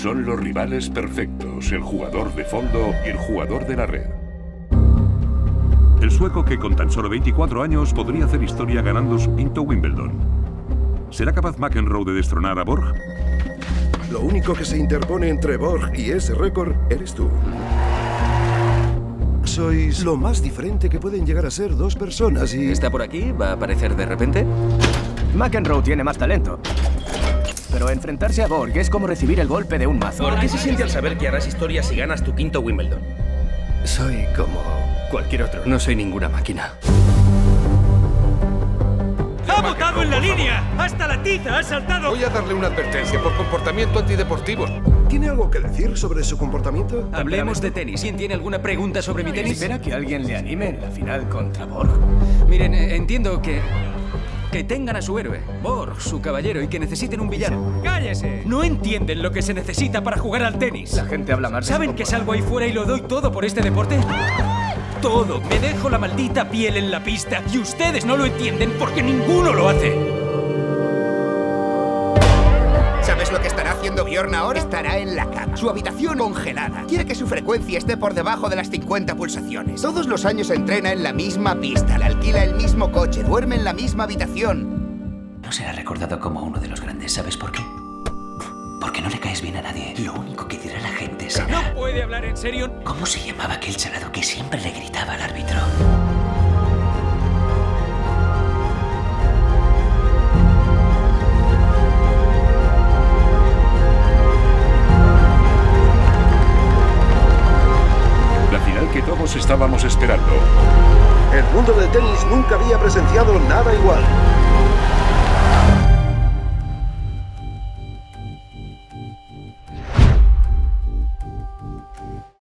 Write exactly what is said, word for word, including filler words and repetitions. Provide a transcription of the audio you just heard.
Son los rivales perfectos, el jugador de fondo y el jugador de la red. El sueco, que con tan solo veinticuatro años podría hacer historia ganando su quinto Wimbledon. ¿Será capaz McEnroe de destronar a Borg? Lo único que se interpone entre Borg y ese récord eres tú. Sois lo más diferente que pueden llegar a ser dos personas y... ¿Está por aquí? ¿Va a aparecer de repente? McEnroe tiene más talento. Pero enfrentarse a Borg es como recibir el golpe de un mazo. ¿Por qué se siente al saber que harás historia si ganas tu quinto Wimbledon? Soy como cualquier otro. No soy ninguna máquina. ¡Ha botado en la línea! ¡Hasta la tiza ha saltado! Voy a darle una advertencia por comportamiento antideportivo. ¿Tiene algo que decir sobre su comportamiento? Hablemos de tenis. ¿Quién tiene alguna pregunta sobre mi tenis? ¿Espera que alguien le anime en la final contra Borg? Miren, eh, entiendo que... que tengan a su héroe, Borg, su caballero, y que necesiten un villano. ¡Cállese! No entienden lo que se necesita para jugar al tenis. La gente habla más de ¿Saben su que salgo ahí fuera y lo doy todo por este deporte? Todo. Me dejo la maldita piel en la pista y ustedes no lo entienden porque ninguno lo hace. ¿Sabes lo que estará haciendo Bjorn ahora? Estará en la cama, su habitación congelada. Quiere que su frecuencia esté por debajo de las cincuenta pulsaciones. Todos los años entrena en la misma pista, le alquila el mismo coche, duerme en la misma habitación. No será recordado como uno de los grandes, ¿sabes por qué? Porque no le caes bien a nadie. Lo único que dirá la gente será... ¿No puede hablar en serio? ¿Cómo se llamaba aquel chalado que siempre le gritaba al árbitro? La final que todos estábamos esperando. El mundo del tenis nunca había presenciado nada igual.